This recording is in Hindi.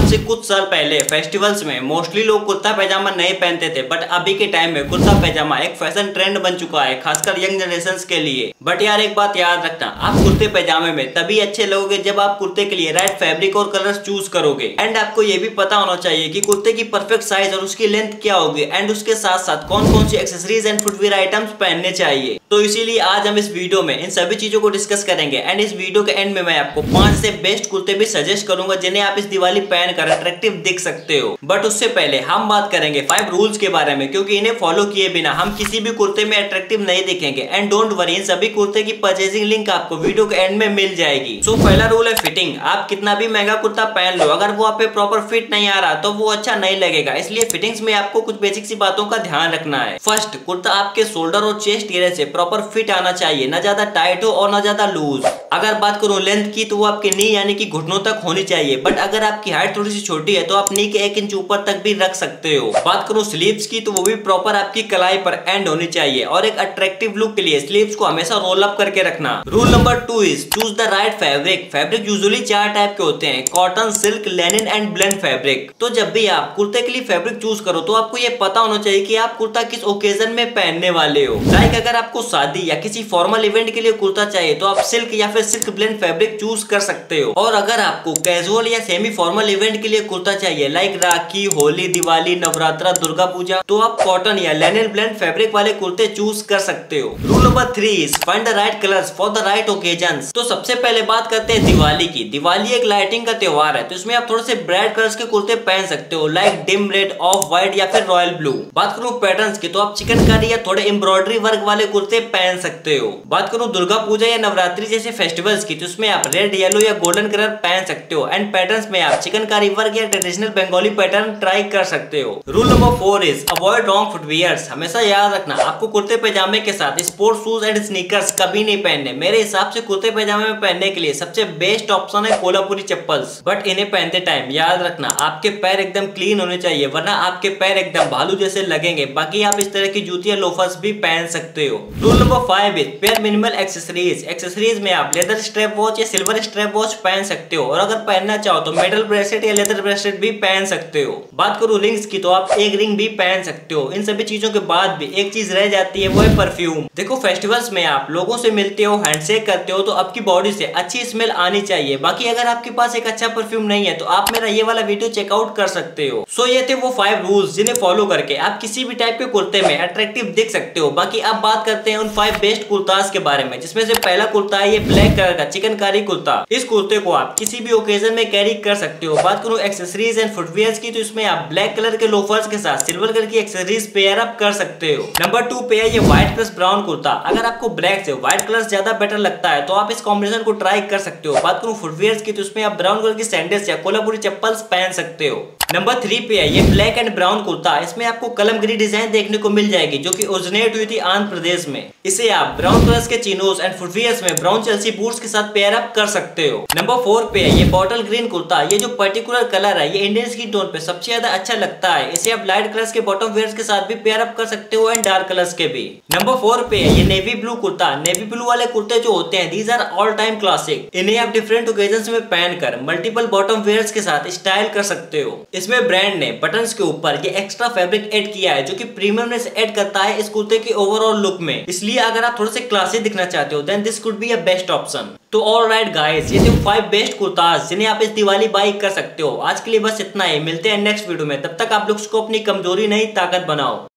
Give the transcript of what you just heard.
से कुछ साल पहले फेस्टिवल्स में मोस्टली लोग कुर्ता पैजामा नहीं पहनते थे, बट अभी के टाइम में कुर्ता पैजामा एक फैशन ट्रेंड बन चुका है, खासकर यंग जनरेशन के लिए। बट यार एक बात याद रखना, आप कुर्ते पैजामे में तभी अच्छे लगोगे जब आप कुर्ते के लिए राइट फैब्रिक और कलर चूज करोगे। एंड आपको ये भी पता होना चाहिए कि कुर्ते की परफेक्ट साइज और उसकी लेंथ क्या होगी, एंड उसके साथ साथ कौन कौन सी एक्सेसरीज एंड फुटवेयर आइटम्स पहनने चाहिए। तो इसीलिए आज हम इस वीडियो में इन सभी चीजों को डिस्कस करेंगे। एंड इस वीडियो के एंड में मैं आपको 5 से बेस्ट कुर्ते भी सजेस्ट करूंगा जिन्हें आप इस दिवाली पहनकर अट्रैक्टिव दिख सकते हो। बट उससे पहले हम बात करेंगे 5 रूल्स के बारे में, क्योंकि इन्हें फॉलो किए बिना हम किसी भी कुर्ते में अट्रैक्टिव नहीं दिखेंगे। एंड डोंट वरी, इन सभी कुर्ते की परचेजिंग लिंक आपको वीडियो के एंड में मिल जाएगी। सो पहला रूल है फिटिंग। आप कितना भी महंगा कुर्ता पहन लो, अगर वो आप पे प्रॉपर फिट नहीं आ रहा तो वो अच्छा नहीं लगेगा। इसलिए फिटिंग्स में आपको कुछ बेसिक सी बातों का ध्यान रखना है। फर्स्ट, कुर्ता आपके शोल्डर और चेस्ट एरिया से प्रॉपर फिट आना चाहिए, ना ज्यादा टाइट हो और ना ज्यादा लूज। अगर बात करूं लेंथ की, तो वो आपके नी यानी कि घुटनों तक होनी चाहिए। बट अगर आपकी हाइट थोड़ी सी छोटी है तो आप नी के 1 इंच ऊपर तक भी रख सकते हो। बात करूं स्लीव्स की, तो वो भी प्रॉपर आपकी कलाई पर एंड होनी चाहिए। और एक अट्रैक्टिव लुक के लिए स्लीव्स को हमेशा रोल अप करके रखना। Rule number 2 is choose the right fabric. Fabric usually 4 type के होते हैं: cotton, silk, linen and blend fabric. तो जब भी आप कुर्ते के लिए फैब्रिक चूज करो तो आपको ये पता होना चाहिए कि आप कुर्ता किस ओकेजन में पहनने वाले हो। लाइक अगर आपको शादी या किसी फॉर्मल इवेंट के लिए कुर्ता चाहिए तो आप सिल्क या फिर सिल्क ब्लेंड फैब्रिक चूज कर सकते हो। और अगर आपको कैजुअल या सेमी फॉर्मल इवेंट के लिए कुर्ता चाहिए, लाइक राखी, होली, दिवाली, नवरात्रा, दुर्गा पूजा, तो आप कॉटन या लेनिन ब्लेंड फैब्रिक वाले कुर्ते चूज कर सकते हो। Rule number 3 is find the right colours for the right occasions. तो सबसे पहले बात करते हैं दिवाली की। दिवाली एक लाइटिंग का त्योहार है, तो इसमें आप थोड़े से ब्राइट कलर्स के कुर्ते पहन सकते हो, like dim red, off white या फिर रॉयल ब्लू। बात करूं पैटर्न्स की, तो आप चिकनकारी या थोड़े एम्ब्रॉयडरी वर्क वाले कुर्ते पहन सकते हो। बात करूं दुर्गा पूजा या नवरात्रि जैसे फेस्टिवल्स की, तो उसमें आप रेड, येलो या गोल्डन कलर पहन सकते हो। एंड पैटर्न्स में आप चिकनकारी वर्क या ट्रेडिशनल बंगाली पैटर्न ट्राई कर सकते हो। Rule number 4 is avoid wrong footwears. हमेशा याद रखना, आपको कुर्ते पैजामे के साथ स्पोर्ट्स शूज एंड स्नीकर्स कभी नहीं पहनने। मेरे हिसाब से कुर्ते पैजामे में पहनने के लिए सबसे बेस्ट ऑप्शन है कोल्हापुरी चप्पल्स। बट इन्हें पहनते टाइम याद रखना, आपके पैर एकदम क्लीन होने चाहिए, वरना आपके पैर एकदम भालू जैसे लगेंगे। बाकी आप इस तरह की जूतियां, लोफर्स भी पहन सकते हो। Rule number 5 is pair minimal accessories. Accessories में आप लेदर स्ट्रैप वॉच या सिल्वर स्ट्रैप वॉच पहन सकते हो, और अगर पहनना चाहो तो मेटल ब्रेसलेट या लेदर ब्रेसलेट भी पहन सकते हो। बात करूं रिंग्स की, तो आप एक रिंग भी पहन सकते हो। इन सभी चीजों के बाद भी एक चीज रह जाती है, वो है परफ्यूम। देखो फेस्टिवल्स में आप लोगों से मिलते हो, हैंडशेक करते हो, तो आपकी बॉडी से अच्छी स्मेल आनी चाहिए। बाकी अगर आपके पास एक अच्छा परफ्यूम नहीं है तो आप मेरा ये वाला वीडियो चेकआउट कर सकते हो। सो ये थे वो 5 रूल्स जिन्हें फॉलो करके आप किसी भी टाइप के कुर्ते में अट्रैक्टिव दिख सकते हो। बाकी अब बात करते हैं उन 5 बेस्ट कुर्तास के बारे में, जिसमें से पहला कुर्ता है ये ब्लैक कलर का चिकनकारी कुर्ता। इस कुर्ते को आप किसी भी ओकेजन में कैरी कर सकते हो। बात करूं एक्सेसरीज एंड फुटवियर्स की, तो इसमें आप ब्लैक कलर के लोफर्स के साथ सिल्वर कलर की एक्सेसरीज पेयर अप कर सकते हो। नंबर 2 पे है ये व्हाइट प्लस ब्राउन कुर्ता। अगर आपको ब्लैक से व्हाइट कलर ज्यादा बेटर लगता है तो आप इस कॉम्बिनेशन को ट्राई कर सकते हो। बात करूं फुटवियर्स की, तो इसमें आप ब्राउन कलर की सैंडल्स या कोल्हापुरी चप्पल्स पहन सकते हो। नंबर 3 पे है ये ब्लैक एंड ब्राउन कुर्ता। इसमें आपको कलमगिरी डिजाइन देखने को मिल जाएगी, जो कि ओरिजिनेट हुई थी आंध्र प्रदेश में। इसे आप ब्राउन कलर के चिनोस एंड फुटवियर्स में ब्राउन चेल्सी बूट्स के साथ पेयर अप कर सकते हो। नंबर 4 पे है ये बॉटल ग्रीन कुर्ता। ये जो पर्टिकुलर कलर है ये इंडियन स्किन टोन पे सबसे ज्यादा अच्छा लगता है। इसे आप लाइट कलर्स के बॉटम वेयर्स के साथ भी पेयर अप कर सकते हो, एंड डार्क कलर्स के भी। नंबर 4 पे है ये नेवी ब्लू कुर्ता। नेवी ब्लू वाले कुर्ते जो होते हैं, these are all time classic. इन्हें आप डिफरेंट ओकेजन्स में पहनकर मल्टीपल बॉटम वेयर्स के साथ स्टाइल कर सकते हो। इसमें ब्रांड ने बटन्स के ऊपर ये एक्स्ट्रा फैब्रिक ऐड किया है, जो कि प्रीमियमनेस ऐड करता है इस कुर्ते के ओवरऑल लुक में। इसलिए अगर आप थोड़े से क्लासी दिखना चाहते हो then this could be a best option. तो ऑलराइट गाइस, ये थे 5 बेस्ट कुर्तास जिन्हें आप इस दिवाली बाई कर सकते हो। आज के लिए बस इतना ही, मिलते हैं नेक्स्ट वीडियो में। तब तक आप लोग को अपनी कमजोरी नहीं ताकत बनाओ।